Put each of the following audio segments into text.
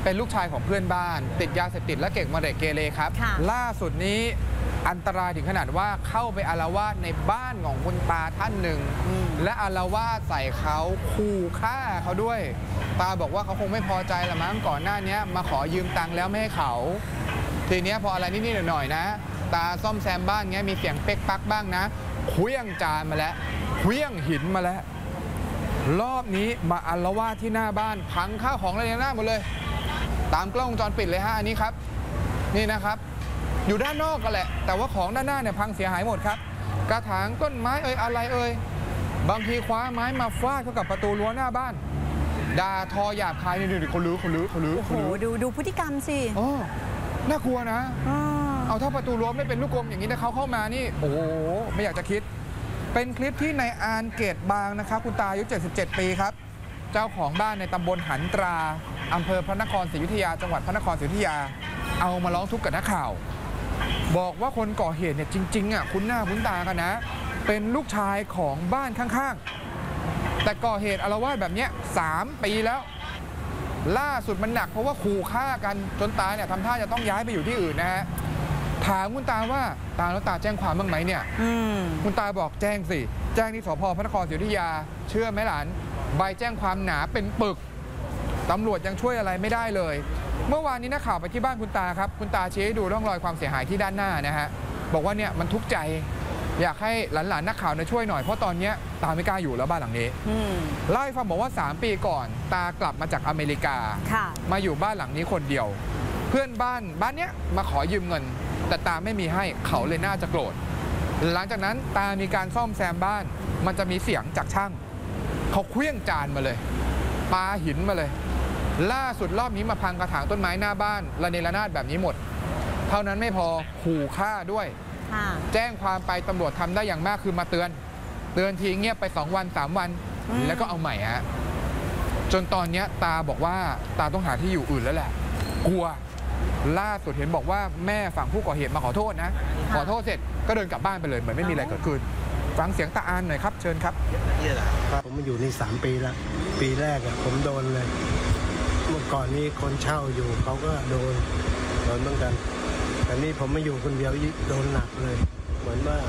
เป็นลูกชายของเพื่อนบ้านติดยาเสพติดและเก่งมาเด็กเกเรครับล่าสุดนี้อันตรายถึงขนาดว่าเข้าไปอาละวาดในบ้านของคุณตาท่านหนึ่งและอาละวาดใส่เขาขู่ฆ่าเขาด้วยตาบอกว่าเขาคงไม่พอใจละมั้งก่อนหน้านี้มาขอยืมตังค์แล้วไม่ให้เขาทีนี้พออะไรนิดๆหน่อยๆนะตาซ่อมแซมบ้านเงี้ยมีเสียงเป๊กปักบ้างนะเคลื่องจานมาแล้วเคลื่องหินมาแล้วรอบนี้มาอาละวาดที่หน้าบ้านพังข้าวของอะไรในหน้าหมดเลยตามกล้องวงจรปิดเลยฮะอันนี้ครับนี่นะครับอยู่ด้านนอกกันแหละแต่ว่าของด้านหน้าเนี่ยพังเสียหายหมดครับกระถางต้นไม้อะไรบางทีคว้าไม้มาฟาดเข้ากับประตูรั้วหน้าบ้านด่าทอหยาบคายนี่ดูเขาลื้อโอ้โหดูพฤติกรรมสิน่ากลัวนะเอาถ้าประตูรั้วไม่เป็นลูกกลมอย่างนี้ถ้าเขาเข้ามานี่โอ้โหไม่อยากจะคิดเป็นคลิปที่นายอานเกตบางนะครับคุณตาอายุ77 ปีครับเจ้าของบ้านในตำบลหันตราอำเภอพระนครศรีอยุธยาจังหวัดพระนครศรีอยุธยาเอามาร้องทุกข์กับนักข่าวบอกว่าคนก่อเหตุเนี่ยจริงๆคุ้นหน้าคุ้นตากันนะเป็นลูกชายของบ้านข้างๆแต่ก่อเหตุอาละวาดแบบนี้3 ปีแล้วล่าสุดมันหนักเพราะว่าขู่ฆ่ากันจนตาเนี่ยทำท่าจะต้องย้ายไปอยู่ที่อื่นนะฮะถามคุณตาว่าตาแล้วตาแจ้งความบ้างไหมเนี่ยคุณตาบอกแจ้งสิแจ้งที่สพพระนครศรีอยุธยาเชื่อไหมหลานใบแจ้งความหนาเป็นปึกตำรวจยังช่วยอะไรไม่ได้เลยเมื่อวานนี้นักข่าวไปที่บ้านคุณตาครับคุณตาชี้ให้ดูร่องรอยความเสียหายที่ด้านหน้านะฮะบอกว่าเนี่ยมันทุกข์ใจอยากให้หลานๆนักข่าวช่วยหน่อยเพราะตอนนี้ตาไม่กล้าอยู่แล้วบ้านหลังนี้เล่าให้ฟังบอกว่า3 ปีก่อนตากลับมาจากอเมริกามาอยู่บ้านหลังนี้คนเดียวเพื่อนบ้านเนี้ยมาขอยืมเงินแต่ตาไม่มีให้เขาเลยน่าจะโกรธหลังจากนั้นตามีการซ่อมแซมบ้านมันจะมีเสียงจากช่างเขาเคลื่องจานมาเลยปาหินมาเลยล่าสุดรอบนี้มาพังกระถางต้นไม้หน้าบ้านระเนระนาดแบบนี้หมดเท่านั้นไม่พอขู่ฆ่าด้วยแจ้งความไปตำรวจทำได้อย่างมากคือมาเตือนทีเงียบไป2 วัน3 วันแล้วก็เอาใหม่ฮะจนตอนนี้ตาบอกว่าตาต้องหาที่อยู่อื่นแล้วแหละกลัวล่าสุดเห็นบอกว่าแม่ฝั่งผู้ก่อเหตุมาขอโทษนะขอโทษเสร็จก็เดินกลับบ้านไปเลยเหมือนไม่มีอะไรเกิดขึ้นฟังเสียงตาอานหน่อยครับเชิญครับผมมาอยู่นี่3 ปีแล้วปีแรกผมโดนเลยเมื่อก่อนนี้คนเช่าอยู่เขาก็โดนเหมือนกันแต่นี่ผมมาอยู่คนเดียวโดนหนักเลยเหมือนว่า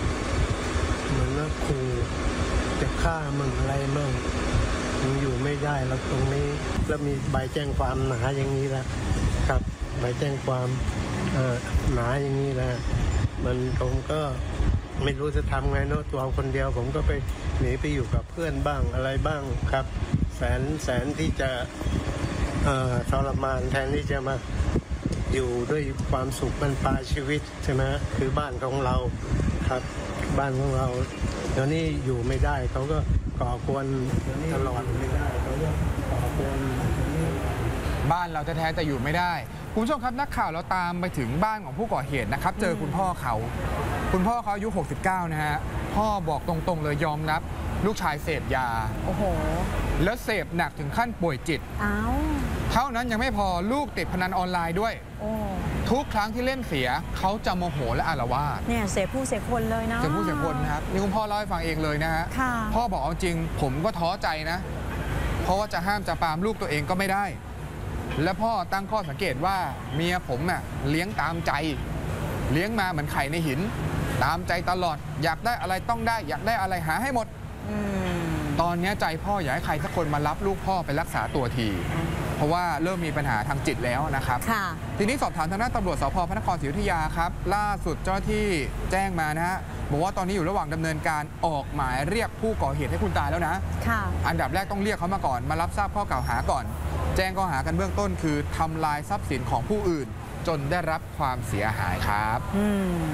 ขู่จะฆ่ามึงอะไรมึงอยู่ไม่ได้แล้วตรงนี้แล้วมีใบแจ้งความหนาอย่างนี้แล้วครับใบแจ้งความหนาอย่างนี้แล้วผมก็ไม่รู้จะทำไงเนาะตัวคนเดียวผมก็ไปหนีไปอยู่กับเพื่อนบ้างอะไรบ้างครับแสนที่จะทรมานแทนที่จะมาอยู่ด้วยความสุขบรรปลายชีวิตใช่ไหมคือบ้านของเราครับบ้านของเราเดี๋ยวนี้อยู่ไม่ได้เขาก็ก่อกวนตลอดไม่ได้เขาก็ก่อกวนบ้านเราแท้ๆแต่อยู่ไม่ได้คุณผู้ชมครับนักข่าวเราตามไปถึงบ้านของผู้ก่อเหตุนะครับเจอคุณพ่อเขาอายุ69นะฮะพ่อบอกตรงๆเลยยอมรับลูกชายเสพยาโอ้โหแล้วเสพหนักถึงขั้นป่วยจิตเท่านั้นยังไม่พอลูกติดพนันออนไลน์ด้วยทุกครั้งที่เล่นเสียเขาจะโมโหและอาละวาดเนี่ยเสียผู้เสียคนเลยนะเสียผู้เสียคนนะครับนี่คุณพ่อเล่าให้ฟังเองเลยนะฮะพ่อบอกเอาจริงผมก็ท้อใจนะเพราะว่าจะห้ามจะปรามลูกตัวเองก็ไม่ได้และพ่อตั้งข้อสังเกตว่าเมียผมน่ะเลี้ยงตามใจเลี้ยงมาเหมือนไข่ในหินตามใจตลอดอยากได้อะไรต้องได้อยากได้อะไรหาให้หมดตอนนี้ใจพ่ออยากให้ใครสักคนมารับลูกพ่อไปรักษาตัวทีเพราะว่าเริ่มมีปัญหาทางจิตแล้วนะครับทีนี้สอบถามทางด้านตำรวจสพพระนครศรีอยุธยาครับล่าสุดเจ้าหน้าที่แจ้งมานะฮะบอกว่าตอนนี้อยู่ระหว่างดำเนินการออกหมายเรียกผู้ก่อเหตุให้คุณตาแล้วนะอันดับแรกต้องเรียกเขามาก่อนมารับทราบข้อกล่าวหาก่อนแจ้งข้อหากันเบื้องต้นคือทำลายทรัพย์สินของผู้อื่นจนได้รับความเสียหายครับ